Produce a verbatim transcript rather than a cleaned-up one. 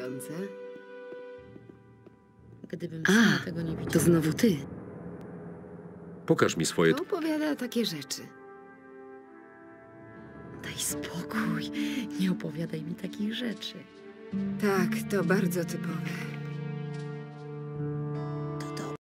fascynujące. Gdybym A, sama tego nie widziała. To znowu ty. Pokaż mi swoje... Kto opowiada takie rzeczy? Daj spokój. Nie opowiadaj mi takich rzeczy. Tak, to bardzo typowe.